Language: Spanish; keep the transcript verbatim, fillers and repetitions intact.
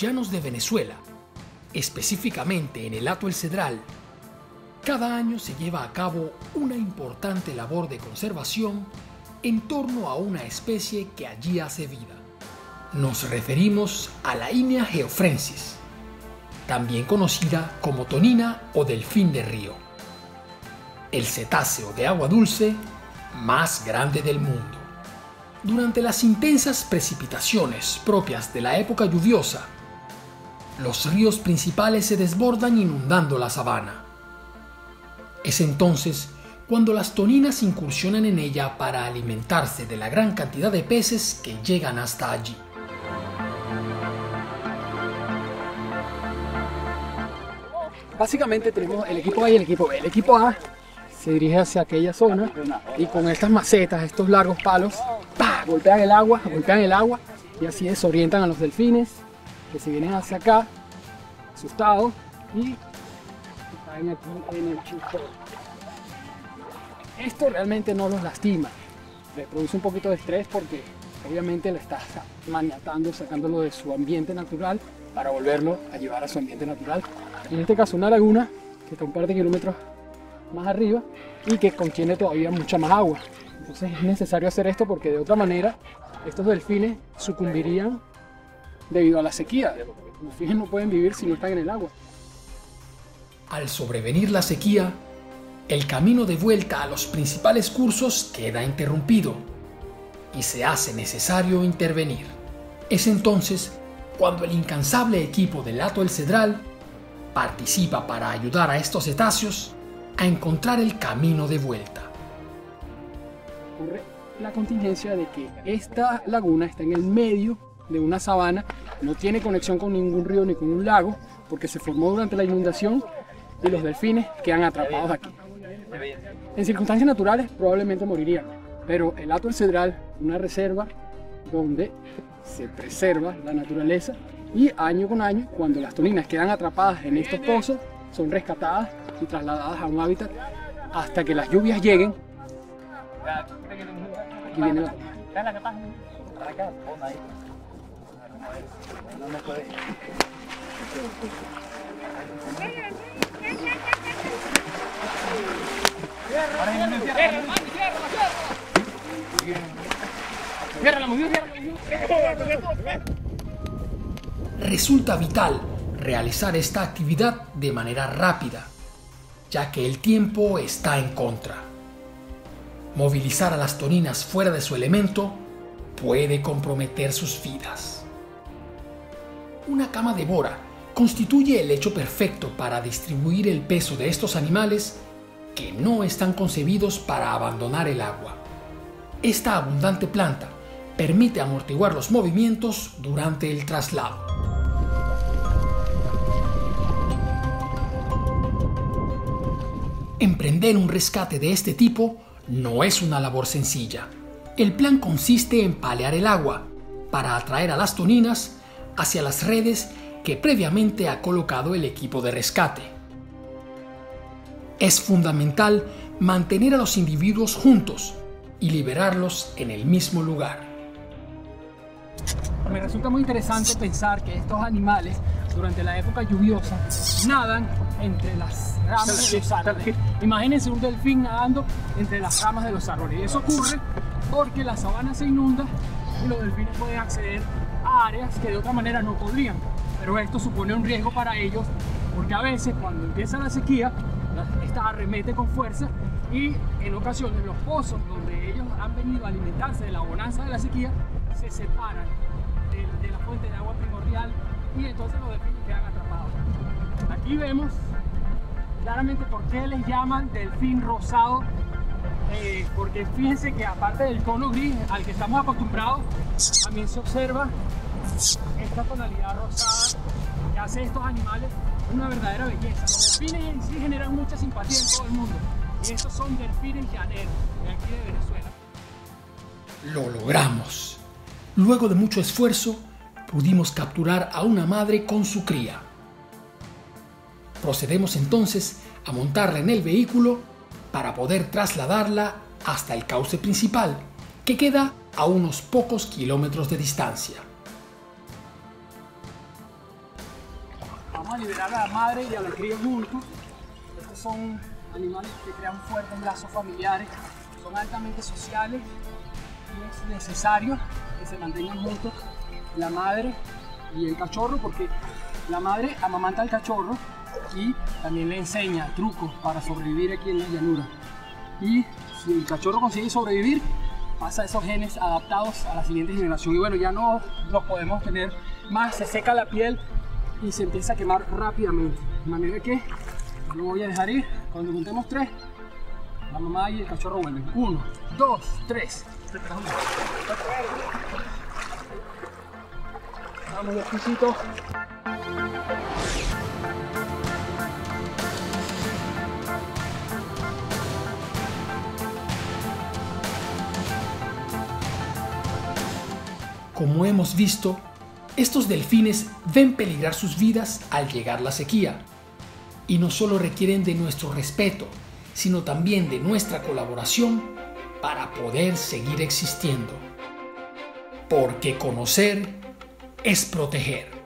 llanos de Venezuela, específicamente en el Hato El Cedral, cada año se lleva a cabo una importante labor de conservación en torno a una especie que allí hace vida. Nos referimos a la Inia geoffrensis, también conocida como tonina o delfín de río, el cetáceo de agua dulce más grande del mundo. Durante las intensas precipitaciones propias de la época lluviosa, los ríos principales se desbordan inundando la sabana. Es entonces cuando las toninas incursionan en ella para alimentarse de la gran cantidad de peces que llegan hasta allí. Básicamente tenemos el equipo A y el equipo B. El equipo A se dirige hacia aquella zona y con estas macetas, estos largos palos, ¡pah!, golpean el agua, golpean el agua y así desorientan a los delfines que se vienen hacia acá, asustados, y caen aquí en el chico. Esto realmente no los lastima, le produce un poquito de estrés porque obviamente le está maniatando, sacándolo de su ambiente natural para volverlo a llevar a su ambiente natural. En este caso una laguna que está un par de kilómetros más arriba y que contiene todavía mucha más agua. Entonces es necesario hacer esto porque de otra manera estos delfines sucumbirían debido a la sequía. Los delfines no pueden vivir si no están en el agua. Al sobrevenir la sequía, el camino de vuelta a los principales cursos queda interrumpido y se hace necesario intervenir. Es entonces cuando el incansable equipo del Hato El Cedral participa para ayudar a estos cetáceos a encontrar el camino de vuelta. Ocurre la contingencia de que esta laguna está en el medio de una sabana, no tiene conexión con ningún río ni con un lago porque se formó durante la inundación y los delfines quedan atrapados aquí. En circunstancias naturales probablemente morirían, pero el Hato El Cedral, una reserva donde se preserva la naturaleza y año con año, cuando las toninas quedan atrapadas en estos pozos, son rescatadas y trasladadas a un hábitat hasta que las lluvias lleguen. Aquí viene la Resulta vital realizar esta actividad de manera rápida, ya que el tiempo está en contra. Movilizar a las toninas fuera de su elemento puede comprometer sus vidas. Una cama de bora constituye el lecho perfecto para distribuir el peso de estos animales que no están concebidos para abandonar el agua. Esta abundante planta permite amortiguar los movimientos durante el traslado. Emprender un rescate de este tipo no es una labor sencilla. El plan consiste en palear el agua para atraer a las toninas hacia las redes que previamente ha colocado el equipo de rescate. Es fundamental mantener a los individuos juntos y liberarlos en el mismo lugar. Me resulta muy interesante pensar que estos animales durante la época lluviosa nadan entre las ramas de los árboles. Imagínense un delfín nadando entre las ramas de los árboles. Y eso ocurre porque la sabana se inunda y los delfines pueden acceder a áreas que de otra manera no podrían. Pero esto supone un riesgo para ellos porque a veces cuando empieza la sequía, esta arremete con fuerza y en ocasiones los pozos donde ellos han venido a alimentarse de la bonanza de la sequía se separan de, de la fuente de agua primordial y entonces los delfines quedan atrapados. Aquí vemos claramente por qué les llaman delfín rosado, eh, porque fíjense que aparte del tono gris al que estamos acostumbrados, también se observa esta tonalidad rosada que hace a estos animales una verdadera belleza. Los delfines en sí generan mucha simpatía en todo el mundo y estos son delfines llaneros de aquí de Venezuela. Lo logramos. Luego de mucho esfuerzo, pudimos capturar a una madre con su cría. Procedemos entonces a montarla en el vehículo para poder trasladarla hasta el cauce principal, que queda a unos pocos kilómetros de distancia. liberar a la madre y a la cría juntos. Estos son animales que crean fuertes lazos familiares, son altamente sociales y es necesario que se mantengan juntos la madre y el cachorro, porque la madre amamanta al cachorro y también le enseña trucos para sobrevivir aquí en la llanura. Y si el cachorro consigue sobrevivir, pasa esos genes adaptados a la siguiente generación. Y bueno, ya no los podemos tener más, se seca la piel y se empieza a quemar rápidamente. De manera que lo voy a dejar ir. Cuando contemos tres, la mamá y el cachorro vuelven. Uno, dos, tres. Vamos despacito. Como hemos visto, estos delfines ven peligrar sus vidas al llegar la sequía, y no solo requieren de nuestro respeto, sino también de nuestra colaboración para poder seguir existiendo. Porque conocer es proteger.